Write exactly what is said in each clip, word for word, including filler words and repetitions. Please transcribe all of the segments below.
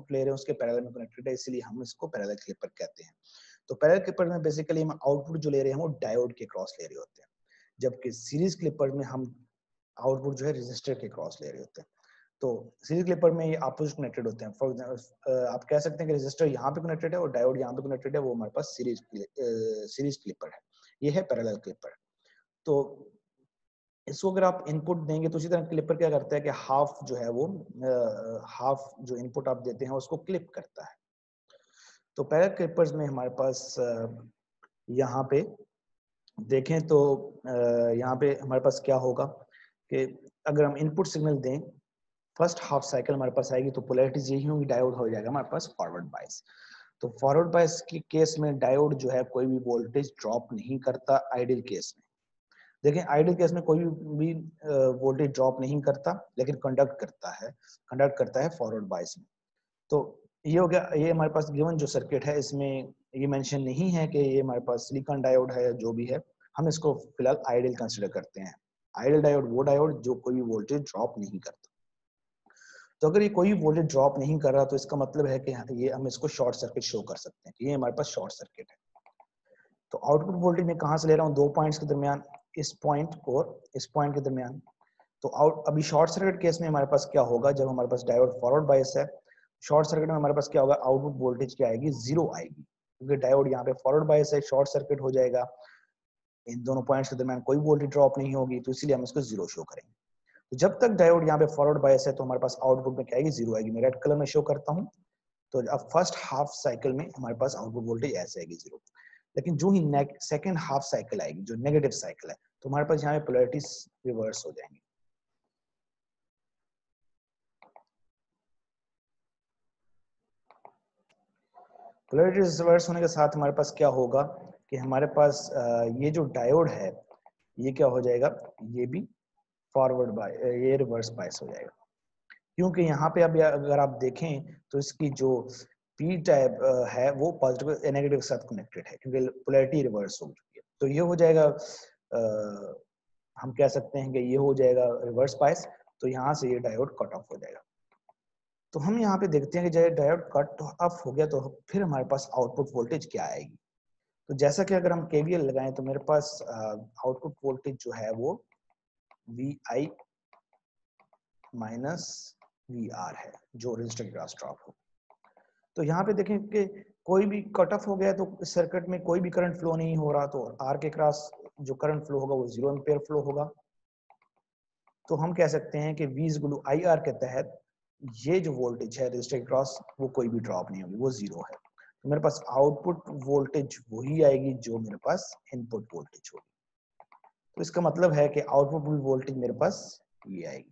Output ले रहे हैं उसके पैरेलल में कनेक्टेड है, इसीलिए हम इसको पैरेलल क्लिपर कहते हैं। तो पैरेलल क्लिपर में बेसिकली हम आउटपुट जो ले रहे हैं वो डायोड के क्रॉस ले रहे होते हैं, जबकि सीरीज क्लिपर में हम आउटपुट जो है रेजिस्टर के क्रॉस ले रहे होते हैं। तो सीरीज क्लिपर में ये अपोजिट कनेक्टेड होते हैं। फॉर एग्जांपल आप कह सकते हैं कि रेजिस्टर यहाँ पे कनेक्टेड है और डायोड यहाँ पे कनेक्टेड है, वो हमारे पास सीरीज सीरीज क्लिपर है। ये है पैरेलल क्लिपर। तो इसको अगर आप इनपुट देंगे तो उसी तरह क्लिपर क्या करता है कि हाफ जो है वो हाफ जो इनपुट आप देते हैं उसको क्लिप करता है। तो पैरेलल क्लिपर्स में हमारे पास यहाँ पे देखें तो यहाँ पे हमारे पास क्या होगा कि अगर हम इनपुट सिग्नल दें, फर्स्ट हाफ साइकिल हमारे पास आएगी तो पोलैरिटीज यही होंगी, डायोड हो जाएगा हमारे पास फॉरवर्ड बायस। तो फॉरवर्ड बायस की केस में डायोड जो है कोई भी वोल्टेज ड्रॉप नहीं करता आइडियल केस में। देखें आइडियल केस में कोई भी वोल्टेज ड्रॉप नहीं करता, लेकिन कंडक्ट करता है कंडक्ट करता है फॉरवर्ड बायस में। तो ये हो गया, ये हमारे पास गिवन जो सर्किट है इसमें ये मेंशन नहीं है कि ये हमारे पास सिलिकॉन डायोड है, जो भी है हम इसको फिलहाल आइडियल कंसीडर करते हैं। आइडियल डायोड वो डायोड जो कोई भी वोल्टेज ड्रॉप नहीं करता। तो अगर ये कोई वोल्टेज ड्रॉप नहीं कर रहा तो इसका मतलब है कि ये हम इसको शॉर्ट सर्किट शो कर सकते हैं कि ये हमारे पास शॉर्ट सर्किट है। तो आउटपुट वोल्टेज मैं कहाँ से ले रहा हूँ, दो पॉइंट्स के दरमियान, इस पॉइंट और इस पॉइंट के दरमियान। तो आउट अभी शॉर्ट सर्किट केस में हमारे पास क्या होगा, जब हमारे पास डायोड फॉरवर्ड बायस है, शॉर्ट सर्किट में हमारे पास क्या होगा, आउटपुट वोल्टेज क्या आएगी, जीरो आएगी, क्योंकि डायोड यहाँ पे फॉरवर्ड बायस है, शॉर्ट सर्किट हो जाएगा, इन दोनों पॉइंट्स के दरमियान कोई वोल्टेज ड्रॉप नहीं होगी, तो इसलिए हम इसको जीरो शो करेंगे। तो जब तक डायोड यहाँ पे फॉरवर्ड बायस है तो हमारे पास आउटपुट में क्या आएगी, जीरो आएगी। मैं रेड कलर में शो करता हूँ। तो अब फर्स्ट हाफ साइकिल में हमारे पास आउटपुट वोल्टेज ऐसे आएगी जीरो, लेकिन जो ही सेकंड हाफ साइकिल आएगी जो नेगेटिव साइकिल है, तो हमारे पास यहाँ पे पोलैरिटीज रिवर्स हो जाएंगी। पोलैरिटीज रिवर्स होने के साथ हमारे पास क्या होगा कि हमारे पास ये जो डायोड है ये क्या हो जाएगा, ये भी फॉरवर्ड बाय ये रिवर्स बायस हो जाएगा, क्योंकि यहाँ पे अब अगर आप देखें तो इसकी जो पी टाइप है वो पॉजिटिव नेगेटिव के साथ कनेक्टेड है, क्योंकि पोलैरिटी रिवर्स हो चुकी है। तो ये हो जाएगा आ, हम कह सकते हैं कि ये हो जाएगा रिवर्स बायस। तो यहाँ से ये डायोड कट ऑफ हो जाएगा। तो हम यहाँ पे देखते हैं कि जब डायोड कट ऑफ हो गया तो फिर हमारे पास आउटपुट वोल्टेज क्या आएगी। तो जैसा कि अगर हम केवीएल लगाएं तो मेरे पास आउटपुट वोल्टेज जो है वो V I minus V R है, जो रजिस्टर के क्रॉस ड्रॉप हो। तो यहाँ पे देखें कि कोई भी कट ऑफ हो गया तो इस सर्किट में कोई भी करंट फ्लो नहीं हो रहा, तो आर के क्रॉस जो करंट फ्लो होगा वो जीरो एम्पियर फ्लो होगा। तो हम कह सकते हैं कि V equal to I R के तहत ये जो वोल्टेज है रजिस्टर के क्रॉस वो कोई भी ड्रॉप नहीं होगी, वो जीरो है। तो मेरे पास आउटपुट वोल्टेज वही आएगी जो मेरे पास इनपुट वोल्टेज होगी। तो इसका मतलब है कि आउटपुट वोल्टेज मेरे पास ये आएगी।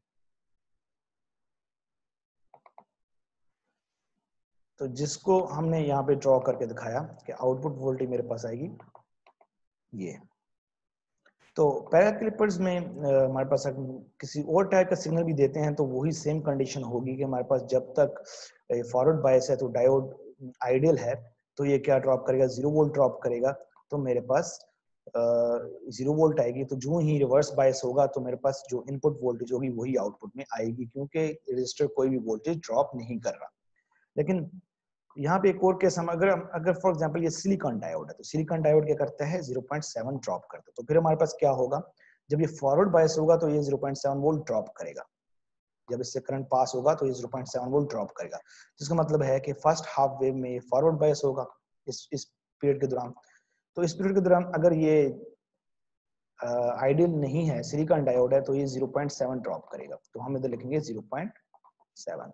तो जिसको हमने यहाँ पे ड्रॉ करके दिखाया कि आउटपुट वोल्टेज मेरे पास आएगी ये। तो पैरेलल क्लिपर्स में हमारे पास किसी और टाइप का सिग्नल भी देते हैं तो वही सेम कंडीशन होगी कि हमारे पास जब तक फॉरवर्ड बायस है तो डायोड आइडियल है, तो ये क्या ड्रॉप करेगा, जीरो वोल्ट ड्रॉप करेगा। तो मेरे पास जीरो वोल्ट आएगी। तो जो ही रिवर्स बायस होगा तो मेरे पास जो इनपुट वोल्टेज होगी वही आउटपुट में आएगी, क्योंकि रजिस्टर कोई भी वोल्टेज ड्रॉप नहीं कर रहा। लेकिन यहाँ पे एक और केस हम अगर अगर फॉर एग्जांपल ये सिलिकॉन डायोड है तो सिलिकॉन डायोड क्या करता है, जीरो पॉइंट सेवन ड्रॉप करता है। तो फिर हमारे पास क्या होगा, जब ये फॉरवर्ड बायस होगा तो ये zero point seven volt drop करेगा, जब इससे करंट पास होगा तो ये zero point seven volt drop करेगा। जिसका मतलब है कि फर्स्ट हाफ वेव में ये फॉरवर्ड बायस होगा इस इस पीरियड के दौरान। तो इस पीरियड के दौरान अगर ये आइडियल uh, नहीं है, सिलिकॉन डायोड है, तो ये जीरो पॉइंट सेवन ड्रॉप करेगा। तो हम इधर लिखेंगे जीरो पॉइंट सेवन।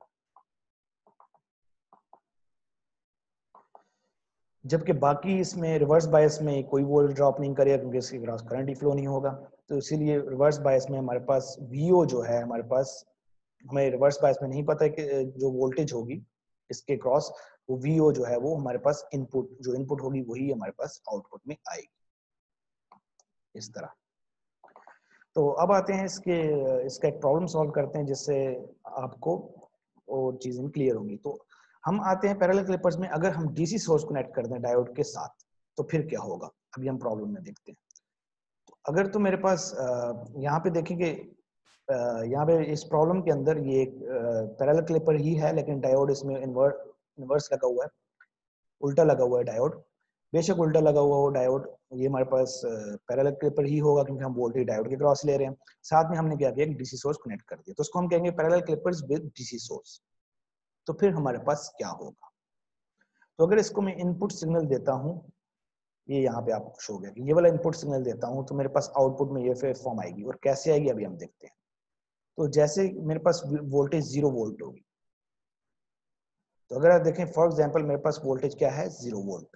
जबकि बाकी इसमें रिवर्स बायस में कोई वोल्टेज ड्रॉप नहीं करेगा, क्योंकि इसके क्रॉस करंट ही फ्लो नहीं होगा। तो इसीलिए रिवर्स बायस में हमारे पास वीओ जो है, हमारे पास हमें रिवर्स बायस में नहीं पता है कि जो वोल्टेज होगी इसके क्रॉस, वो वीओ जो है वो हमारे पास इनपुट जो इनपुट होगी वही हमारे पास आउटपुट में आएगी, इस तरह। तो अब आते हैं इसके इसका एक प्रॉब्लम सॉल्व करते हैं जिससे आपको और चीजें क्लियर होंगी। तो हम आते हैं पैरेलल क्लिपर्स में, अगर हम डीसी सोर्स कनेक्ट कर दें डायोड के साथ तो फिर क्या होगा, अभी हम प्रॉब्लम में देखते हैं। तो अगर तो मेरे पास यहाँ पे देखेंगे यहाँ पे इस प्रॉब्लम के अंदर ये एक पैरेलल क्लिपर ही है, लेकिन डायोड इसमें इन्वर्स इन्वर्स लगा हुआ है, उल्टा लगा हुआ है डायोड। बेशक उल्टा लगा हुआ हो डायोड, ये हमारे पास पैरेलल क्लिपर ही होगा क्योंकि हम वोल्टेज डायोड के क्रॉस ले रहे हैं। साथ में हमने क्या किया, एक डीसी सोर्स कनेक्ट कर दिया, तो उसको हम कहेंगे parallel clippers with DC source. तो फिर हमारे पास क्या होगा, तो अगर इसको मैं इनपुट सिग्नल देता हूं, ये यहाँ पे आपको शो हो गया कि ये वाला इनपुट सिग्नल देता हूं, तो मेरे पास आउटपुट में ये वेव फॉर्म आएगी। और कैसे आएगी अभी हम देखते हैं। तो जैसे मेरे पास वोल्टेज जीरो वोल्ट होगी, तो अगर आप देखें फॉर एग्जांपल मेरे पास वोल्टेज क्या है, जीरो वोल्ट।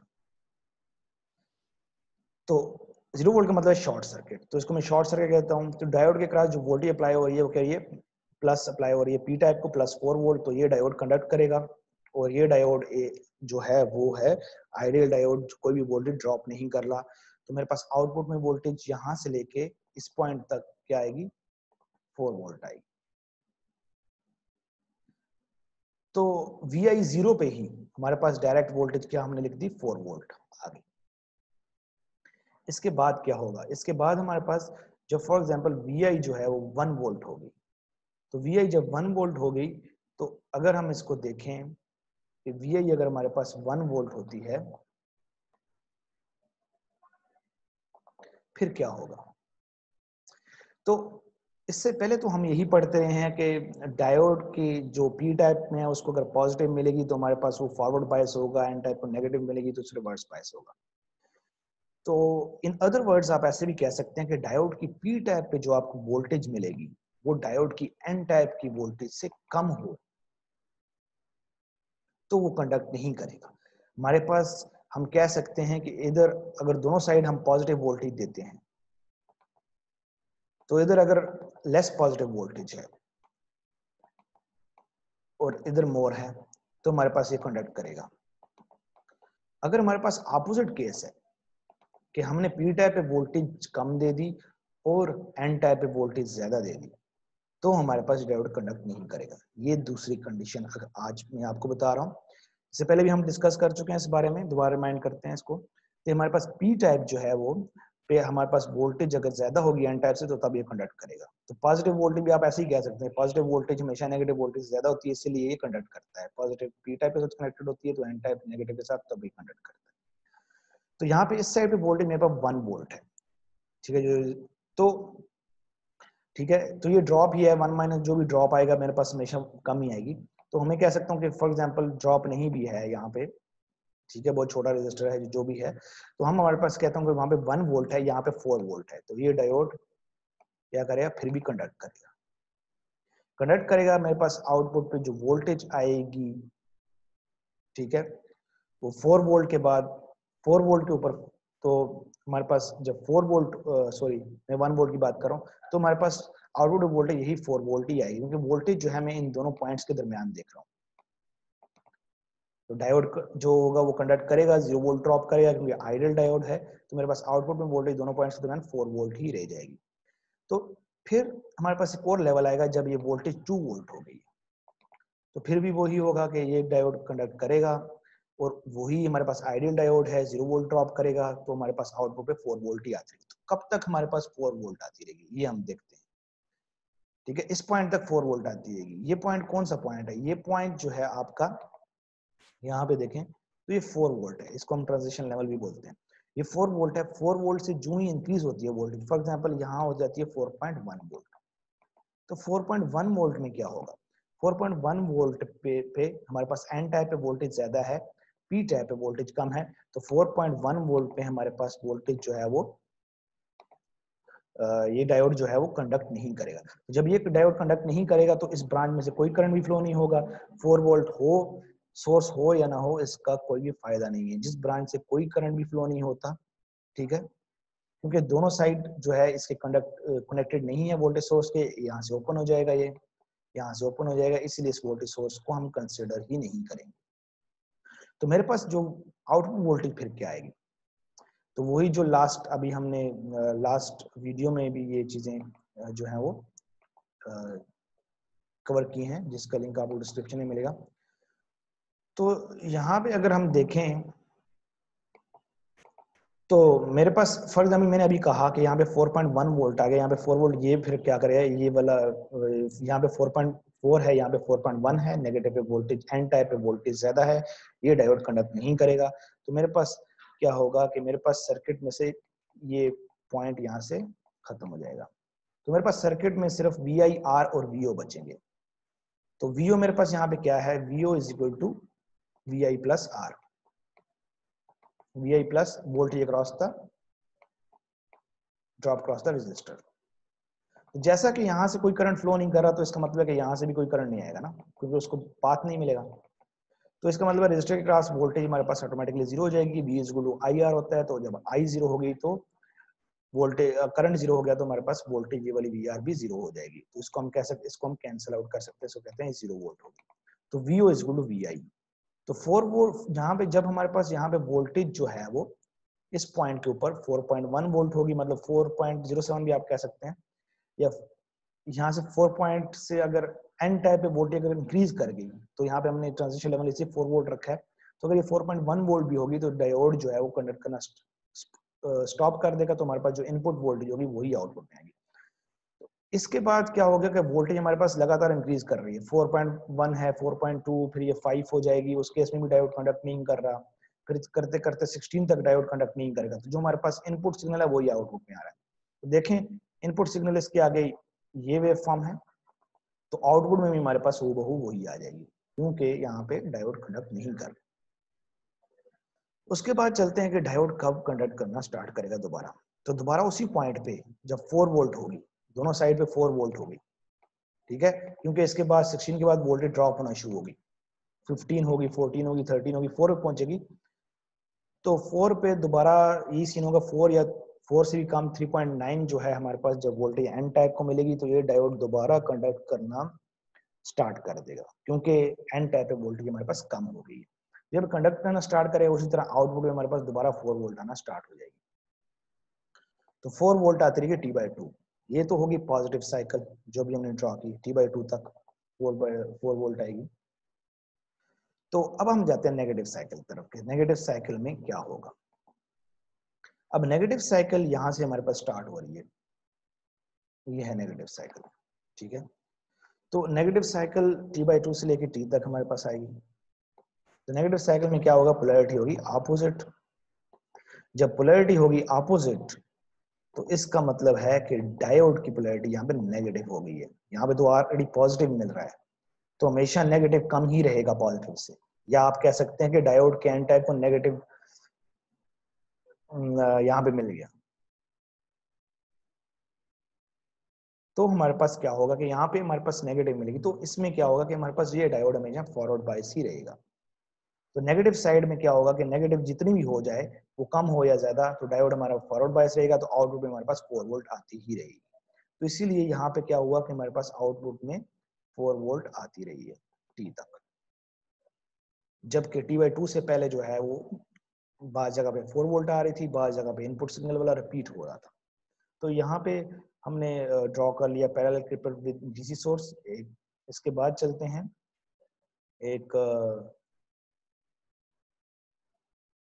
तो जीरो वोल्ट का मतलब शॉर्ट सर्किट, तो इसको मैं शॉर्ट सर्किट कहता हूँ। तो डायोड के क्रॉस जो वोल्टेज अप्लाई हो रही है वो क्या है, प्लस अप्लाई हो रही है पी टाइप को, प्लस फोर वोल्ट। तो ये डायोड कंडक्ट करेगा, और ये डायोड जो है वो है आइडियल डायोड, कोई भी वोल्टेज ड्रॉप नहीं कर रहा। तो मेरे पास आउटपुट में वोल्टेज यहाँ से लेके इस पॉइंट तक क्या आएगी, फोर वोल्ट आएगी। तो वी आई जीरो पे ही हमारे पास डायरेक्ट वोल्टेज क्या हमने लिख दी, फोर वोल्ट आ गई। इसके बाद क्या होगा, इसके बाद हमारे पास जब फॉर एग्जांपल वी आई जो है वो वन वोल्ट होगी, तो वी आई जब वन वोल्ट हो गई, तो अगर हम इसको देखें कि वी आई अगर हमारे पास वन वोल्ट होती है, फिर क्या होगा। तो इससे पहले तो हम यही पढ़ते रहे हैं कि डायोड की जो पी टाइप में है उसको अगर पॉजिटिव मिलेगी तो हमारे पास वो फॉरवर्ड बायस होगा, एन टाइप को नेगेटिव मिलेगी तो रिवर्स बायस होगा। तो इन अदर वर्ड्स आप ऐसे भी कह सकते हैं कि डायोड की पी टाइप पे जो आपको वोल्टेज मिलेगी वो डायोड की एन टाइप की वोल्टेज से कम हो तो वो कंडक्ट नहीं करेगा। हमारे पास हम कह सकते हैं कि इधर अगर दोनों साइड हम पॉजिटिव वोल्टेज देते हैं, तो इधर अगर लेस पॉजिटिव वोल्टेज है और इधर मोर है, तो हमारे पास ये कंडक्ट करेगा। अगर हमारे पास ऑपोजिट केस है कि हमने पी टाइप पे वोल्टेज कम दे दी और एन टाइप पे वोल्टेज ज्यादा दे दी, तो हमारे पास डायोड कंडक्ट नहीं करेगा। ये दूसरी कंडीशन अगर आज मैं आपको बता रहा हूँ, इससे पहले भी हम डिस्कस कर चुके हैं इस बारे में, दोबारा रिमाइंड करते हैं इसको। तो हमारे पास पी टाइप जो है वो पे हमारे पास वोल्टेज अगर ज्यादा होगी एन टाइप से, तो तब ये कंडक्ट करेगा। तो पॉजिटिव वोल्टेज भी आप ऐसे ही कह सकते हैं, पॉजिटिव वोल्टेज हमेशा नेगेटिव वोल्टेज से ज्यादा होती है, इसलिए ये कंडक्ट करता है। पॉजिटिव पी टाइप के साथ कनेक्टेड होती है तो एन टाइप नेगेटिव के साथ तब भी कंडक्ट करता है। तो यहाँ पे इस साइड पे वोल्टेज मेरे पास वन वोल्ट है, ठीक है जो, तो ठीक है, तो ये ड्रॉप ही है, वन माइनस जो भी ड्रॉप आएगा मेरे पास हमेशा कम ही आएगी। तो हमें कह सकता हूँ कि फॉर एग्जांपल ड्रॉप नहीं भी है यहाँ पे, ठीक है, बहुत छोटा रेजिस्टर है जो भी है, तो हम हमारे पास कहता हूँ कि वहां पे वन वोल्ट है, यहाँ पे फोर वोल्ट है, तो ये डायोड क्या करेगा, फिर भी कंडक्ट करेगा। कंडक्ट करेगा, मेरे पास आउटपुट पे जो वोल्टेज आएगी, ठीक है, वो फोर वोल्ट के बाद फोर वोल्ट के ऊपर, तो हमारे पास जब फोर वोल्ट सॉरी मैं वन वोल्ट की बात कर रहा हूँ, तो हमारे पास आउटपुट वोल्टेज यही फोर वोल्ट ही आएगी, क्योंकि वोल्टेज जो है मैं इन दोनों पॉइंट्स के दरमियान देख रहा हूँ। तो डायोड जो होगा वो कंडक्ट करेगा, जीरो वोल्ट ड्रॉप करेगा क्योंकि आइडियल डायोड है, तो मेरे पास आउटपुट में वोल्टेज दोनों पॉइंट्स के दरमियान फोर वोल्ट ही रह जाएगी। तो फिर हमारे पास एक और लेवल आएगा जब ये वोल्टेज टू वोल्ट हो गई, तो फिर भी वही होगा कि ये डायोड कंडक्ट करेगा, और वही हमारे पास आइडियल डायोड है, जीरो वोल्ट ड्रॉप करेगा, तो हमारे पास आउटपुट पे फोर वोल्ट ही आती रहेगी। तो कब तक हमारे पास फोर वोल्ट आती रहेगी ये हम देखते हैं, ठीक है, इस पॉइंट तक फोर वोल्ट आती रहेगी। ये पॉइंट कौन सा पॉइंट है, ये पॉइंट जो है आपका, यहाँ पे देखें तो ये फोर वोल्ट है, इसको हम ट्रांजिशन लेवल भी बोलते हैं। ये फोर वोल्ट है, फोर वोल्ट से जो ही इंक्रीज होती है वोल्टेज, फॉर एग्जांपल यहाँ हो जाती है फोर पॉइंट वन वोल्ट, तो फोर पॉइंट वन वोल्ट में क्या होगा, फोर पॉइंट वन वोल्ट पे पे हमारे पास एन टाइप पे वोल्टेज ज्यादा है, पी टाइप पे वोल्टेज कम है, तो फोर पॉइंट वन वोल्ट पे हमारे पास वोल्टेज जो है वो ये डायोड जो है वो कंडक्ट नहीं करेगा। तो जब ये डायोड कंडक्ट नहीं करेगा तो इस ब्रांच में से कोई करंट भी फ्लो नहीं होगा, फोर वोल्ट हो सोर्स हो या ना हो इसका कोई भी फायदा नहीं है। जिस ब्रांच से कोई करंट भी फ्लो नहीं होता, ठीक है, क्योंकि दोनों साइड जो है इसके कंडक्ट कनेक्टेड नहीं है वोल्टेज सोर्स के, यहाँ से ओपन हो जाएगा, ये यहाँ से ओपन हो जाएगा, इसलिए इस वोल्टेज सोर्स को हम कंसिडर ही नहीं करेंगे। तो मेरे पास जो आउटपुट वोल्टेज फिर क्या आएगी, तो वही जो लास्ट अभी हमने लास्ट वीडियो में भी ये चीजें जो है वो कवर की हैं, जिसका लिंक आपको डिस्क्रिप्शन में मिलेगा। तो यहाँ पे अगर हम देखें तो मेरे पास फॉर एग्जाम्पल मैंने अभी कहा कि यहाँ पे फोर पॉइंट वन वोल्ट आ गया, यहाँ पे फोर वोल्ट, ये फिर क्या करेगा, ये वाला यहाँ पे फोर पॉइंट फोर है, यहाँ पे फोर पॉइंट वन है, नेगेटिव पे वोल्टेज, एन टाइप पे वोल्टेज ज्यादा है, ये डायोड कंडक्ट नहीं करेगा। तो मेरे पास क्या होगा कि मेरे पास सर्किट में से ये पॉइंट यहाँ से खत्म हो जाएगा। तो मेरे पास सर्किट में सिर्फ वी आई, आर और वी ओ बचेंगे। तो वी ओ मेरे पास यहाँ पे क्या है, V O is equal to V I plus R, V I plus voltage across the drop cross the resistor. तो जैसा कि यहां से कोई करंट फ्लो नहीं कर रहा, तो इसका मतलब है कि यहां से भी कोई करंट नहीं आएगा ना, क्योंकि उसको पाथ नहीं मिलेगा। तो इसका मतलब रेजिस्टर के क्रॉस वोल्टेज हमारे पास ऑटोमेटिकली जीरो हो जाएगी, V is equal to I R होता है। तो जब आई जीरो हो गई तो वोल्टेज, करंट जीरो हो गया, तो हमारे पास वोल्टेज ये वाली वी आर भी जीरो हो जाएगी। तो इसको हम कह सकते, इसको हम कैंसिल आउट कर सकते हैं, इसको कहते हैं जीरो वोल्ट होगी। तो V O is equal to V I. तो फोर वोल्ट यहाँ पे, जब हमारे पास यहाँ पे वोल्टेज जो है वो इस पॉइंट के ऊपर फोर पॉइंट वन वोल्ट होगी, मतलब फोर पॉइंट जीरो सेवन भी आप कह सकते हैं, या यहाँ से फोर पॉइंट से अगर एन टाइप पे वोल्टेज अगर इंक्रीज कर गई, तो यहाँ पे हमने ट्रांजिशन लेवल इसे फोर वोल्ट रखा है, तो अगर ये फोर पॉइंट वन वोल्ट भी होगी तो डायोड जो है वो कंडक्ट करना स्टॉप कर देगा। तो हमारे पास जो इनपुट वोल्टेज होगी वही आउटपुट में आएगी। तो इसके बाद क्या हो गया कि वोल्टेज हमारे पास लगातार इंक्रीज कर रही है, फोर पॉइंट वन है, फोर पॉइंट टू, फिर ये फाइव हो जाएगी, उस केस में भी डायोड कंडक्ट नहीं कर रहा, फिर करते करते सिक्सटीन तक डायोड कंडक्ट नहीं करेगा। तो जो हमारे पास इनपुट सिग्नल है वही आउटपुट में आ रहा है। तो देखें इनपुट सिग्नल इसके आगे ये वेव फॉर्म है, तो आउटपुट में भी हमारे पास हूबहू वही आ जाएगी, क्योंकि यहाँ पे डायोड कंडक्ट नहीं कर रहा। उसके बाद चलते हैं कि डायोड कब कंडक्ट करना स्टार्ट करेगा दोबारा। तो दोबारा उसी पॉइंट पे जब फोर वोल्ट होगी, दोनों साइड पे फोर वोल्ट होगी, ठीक है, क्योंकि इसके बाद सिक्सटीन के बाद वोल्टेज ड्रॉप होना शुरू होगी, फिफ्टीन होगी, फोर्टीन होगी, थर्टीन होगी, फोर पे पहुंचेगी। तो फोर पे दोबारा ये सीन होगा, फोर या फोर से भी कम थ्री पॉइंट नाइन जो है हमारे पास, जब वोल्टेज एन टाइप को मिलेगी, तो ये डायोड दोबारा कंडक्ट करना स्टार्ट कर देगा, क्योंकि एन टाइप पे वोल्टेज हमारे पास कम हो गई है। जब कंडक्ट करना स्टार्ट करेगा, उसी तरह आउटपुट में हमारे पास दोबारा फोर वोल्ट आना स्टार्ट हो जाएगी। तो फोर वोल्ट आती रही टी बाई टू, ये तो होगी पॉजिटिव साइकिल जो भी हमने ड्रॉ की, टी बाई टू तक फोर बाई फोर वोल्ट आएगी। तो अब हम जाते हैं नेगेटिव साइकिल तरफ के। नेगेटिव साइकिल में क्या होगा, अब नेगेटिव साइकिल यहां से हमारे पास स्टार्ट हो रही है, ये है नेगेटिव साइकिल, ठीक है। तो negative cycle T by two से लेके टी तक हमारे पास आएगी। तो नेगेटिव साइकिल में क्या होगा, पोलैरिटी होगी अपोजिट। जब पोलैरिटी होगी अपोजिट, तो इसका मतलब है कि डायोड की पोलैरिटी यहाँ पे नेगेटिव हो गई है। यहाँ पे तो ऑलरेडी पॉजिटिव मिल रहा है, तो हमेशा नेगेटिव कम ही रहेगा पॉजिटिव से। या आप कह सकते हैं कि डायोड के एन टाइप को नेगेटिव यहाँ पे मिल गया, तो हमारे पास क्या होगा कि यहाँ पे हमारे पास नेगेटिव मिलेगी। तो इसमें क्या होगा कि हमारे पास ये डायोड हमेशा फॉरवर्ड बायस ही रहेगा। तो नेगेटिव साइड में क्या होगा कि नेगेटिव जितनी भी हो जाए, वो कम हो या ज्यादा, तो डायोड हमारा फॉरवर्ड बायस रहेगा, तो आउटपुट में हमारे पास फोर वोल्ट आती ही रहेगी। तो इसीलिए यहाँ पे क्या हुआ कि हमारे पास आउटपुट में फोर वोल्ट आती रही है टी तक, जबकि टी बाई टू से पहले जो है वो बार जगह पे फोर वोल्ट आ रही थी, बार जगह पे इनपुट सिग्नल वाला रिपीट हो रहा था। तो यहाँ पे हमने ड्रॉ कर लिया parallel clipper with DC source. एक इसके बाद चलते हैं एक